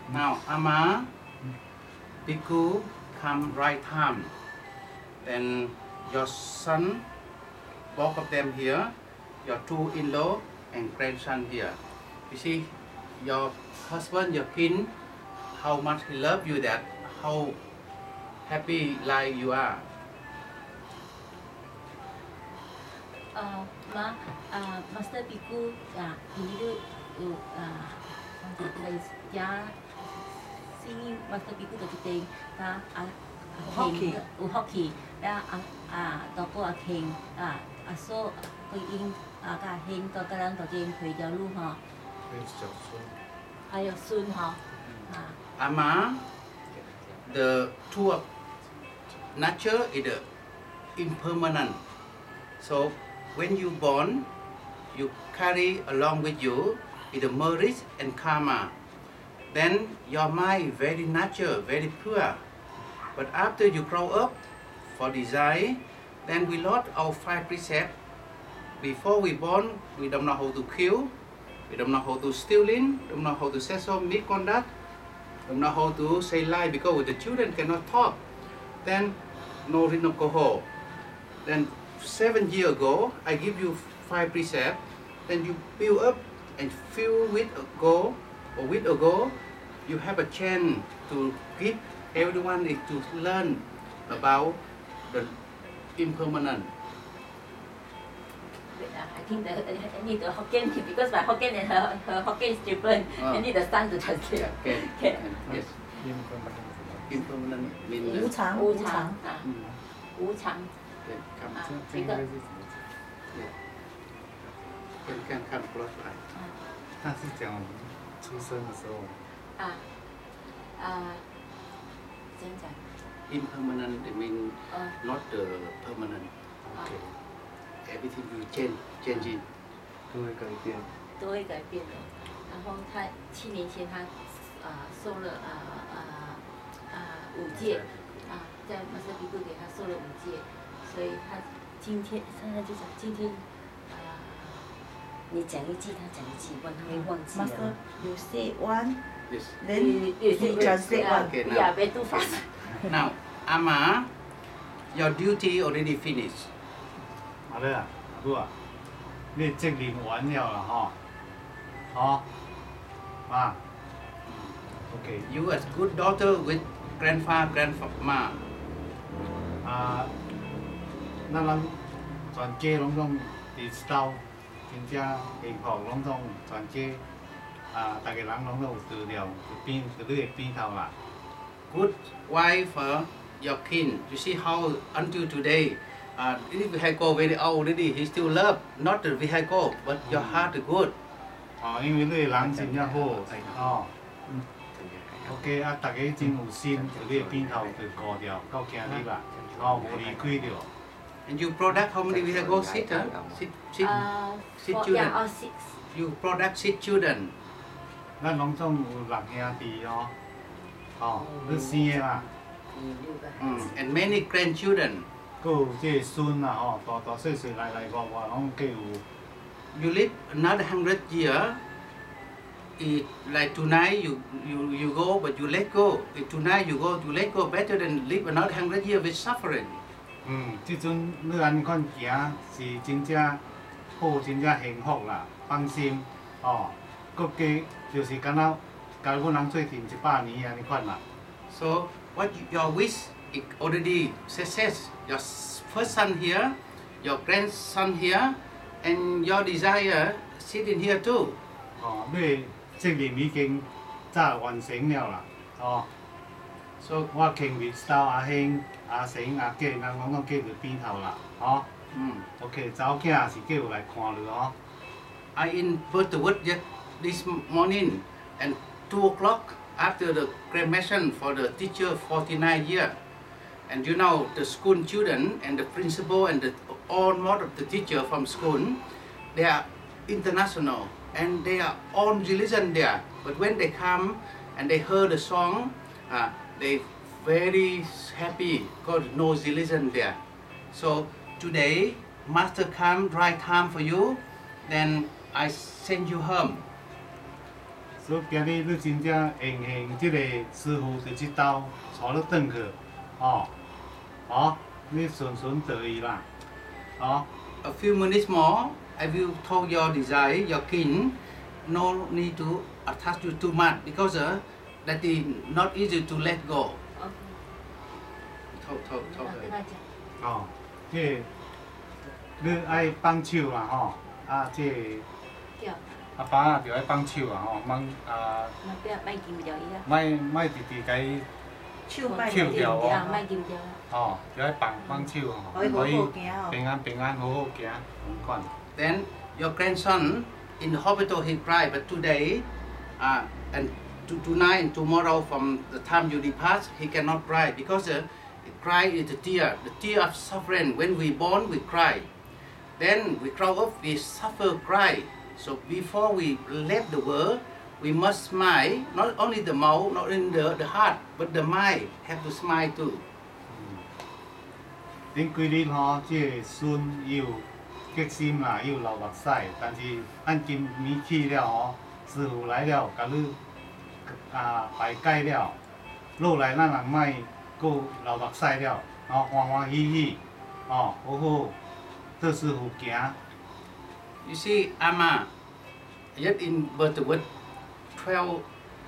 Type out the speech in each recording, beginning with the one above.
Now, Ama, Bhikkhu come right time. Then your son, both of them here, your two in-law and grandson here. You see, your husband, your kin, how much he love you, that how happy like you are. Master Bhikkhu, ini tu ya singing Master Bhikkhu tu kita hockey ya topo king so cái in cái hình cái cái人就见陪着路哈，还有孙哈 Ama, the two of nature is the impermanent. So when you born, you carry along with you is the merit and karma. Then your mind very natural, very pure. But after you grow up for desire, then we lost our 5 precepts. Before we born, we don't know how to kill, we don't know how to stealing, don't know how to sexual misconduct, don't know how to say lie because the children cannot talk. Then no drink alcohol. Then 7 years ago, I give you 5 precepts. Then you build up and fill with a goal or with a goal. You have a chance to give everyone is to learn about the impermanent. I think I need the Hokkien because my Hokkien and her Hokkien is different. I need the son to translate. Okay. Yes. Impermanent means 无常无常无常。 这个看 close eye。 他是讲出生的时候。 怎讲 ？Impermanent means not the permanent. Okay. Everything will change. 都会改变。 都会改变的。然后他7年前他受了5戒在马斯比库给他受了5戒，所以他今天现在就讲今天你讲一句，他讲一句，不然他会忘记了。 Master, you say one, Yes. then he translate one. Okay, Yeah, way too fast. Now, Ama, your duty already finished. 好了啊，阿母啊，你责任完了啦吼，好，啊 ，OK， You as good daughter with grandma. 咱人全家拢总伫兜，真正幸福，拢总全家大家人拢都有治疗，就你的边头啦。 Good wife for your kin. You see how until today, this vehicle very old already, he still love, not the vehicle, but your heart is good. 因为你的人真正好，OK， 大家真有心，就你的边头就顾掉，到今日啦，无离开着。 And you product how many vehicle sit children? Yeah, all 6. You product 6 children. 咱拢总有6兄弟你生的啦， And many grandchildren. 佮有这孙啦大细细来外拢计有。 You live another 100 years. Like tonight you go, but you let go. If tonight you go, you let go better than live another 100 years with suffering. 即阵你安尼款行是真正好，真正幸福啦，放心佮加就是敢若甲阮人做阵100年安尼款啦。 So what your wish is already success. Your first son here, your grandson here, and your desire sit in here too. 你的责任已經早完成了啦 So 我傾日兜阿兄、阿嬸、阿姐，人攏都叫伫邊頭啦OK， 查某囝也是叫有來看了 I in Butterwood this morning and 2 o'clock after the cremation for the teacher 49 years. And you know the school children and the principal and most of the teacher from school, they are international and they are own religion there. But when they come and they heard the song, they very happy because no religion there. So today, Master come right time for you, then I send you home. 所以今日你真正荣幸，这个师傅就这兜带你转去，你顺顺得意啦， A few minutes more, I will tell your desire, your kin, no need to attach you too much because that is not easy to let go. 跟他讲， 这你爱放手啦，这叫， 阿爸就爱放手啦， 不要卖金掉伊啊， 莫直直甲伊手摆手掉啊，卖金掉啊。 就爱放手可以好好行平安好好行，唔管。 Then your grandson in the hospital he cried, but today and tonight and tomorrow from the time you depart he cannot cry because cry is the tear of suffering. When we born we cry, then we grow up we suffer cry. So before we left the world, we must smile. Not only the mouth, not in the heart, but the mind have to smile too. 恁几日这孙伊有决心啦，伊有流目屎，但是按今年去了师傅来了，甲你排解了，落来咱人莫搁流目屎了，欢欢喜喜，好好做师傅行。 You see, Ama, yet in Bertwood, 12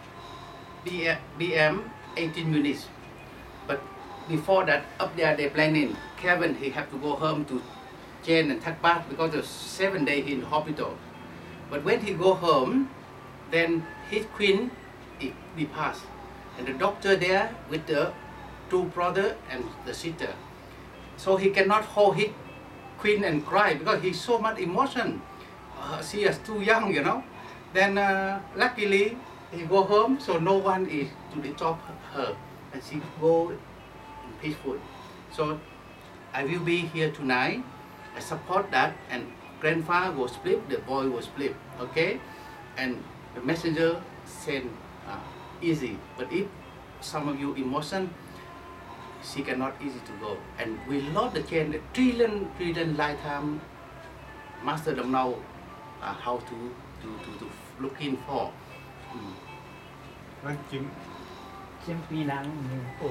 b.m. 18 minutes. But before that, up there they planning. Kevin, he have to go home to Jane and take bath because of 7 days in hospital. But when he go home, then his queen, he passed. And the doctor there with the two brother and the sister. So he cannot hold his queen and cry because he's so much emotion. She is too young, you know. Then luckily he go home, so no one is to disturb her, and she go peaceful. So I will be here tonight. I support that, and grandfather will sleep, the boy will sleep, okay? And the messenger send easy. But if some of you emotion, she cannot easy to go. And we lost the chain, the trillion lifetime master don't know how to looking for. 咱先比人牛步，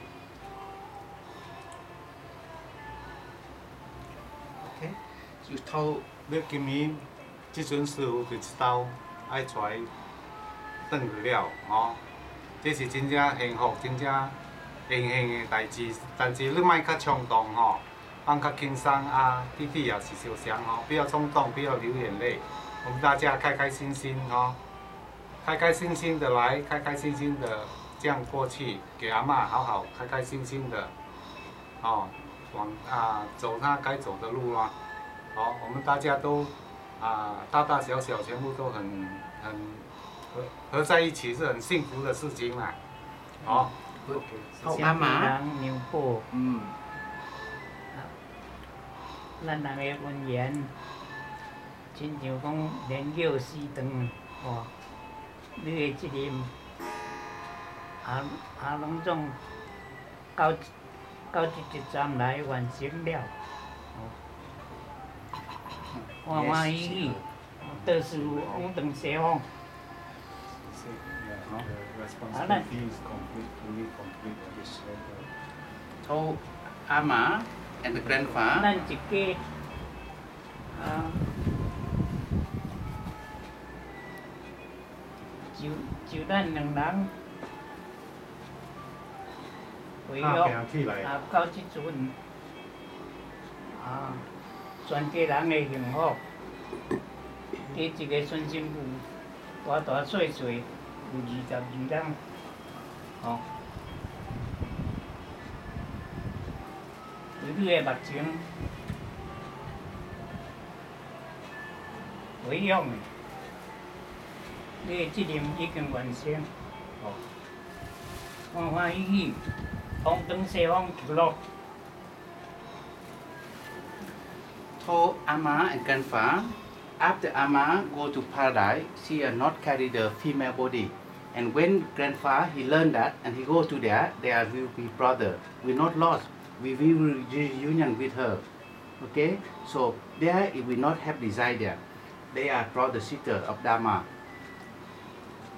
Okay? You told 你今年即阵师傅就一兜爱带转去了，这是真正幸福、真正荣幸的代志。但是你莫较冲动放较轻松弟弟也是受伤不要冲动，不要流眼泪。我们大家开开心心开开心心的来，开开心心的这样过去，给阿嬷好好开开心心的走他该走的路啦。我们大家都大大小小全部都很合在一起，是很幸福的事情啦。 told 先比 Ama. 人牛步，咱人的姻缘，亲像讲连友四长你的责任拢总到这一站来完成了，欢欢喜喜，倒师傅往长西方。 told Ama and the grandfather. 咱一家就咱两人回约起来。 到即阵全家人的幸福，伫一个孙媳妇大大细细有22人，为你的目前回养的，你的责任已经完成，欢欢喜喜，往东西方求乐。 Told Ama and grandfather, after Ama go to paradise, she not carry the female body. And when grandfather he learned that and he go to there will be brother. We not lost. We will reunion with her. Okay? So there it will not have desire there. They are brother sister of Dharma.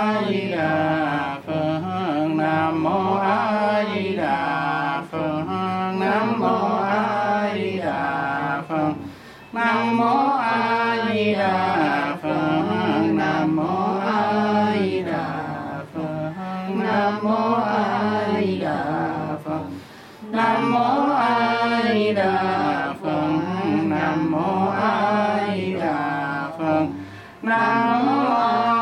Nam mô A Di Đà Phật. Nam mô A Di Đà Phật. Nam mô A Di Đà Phật. Nam mô A Di Đà Phật. Nam mô A Di Đà Phật. Nam mô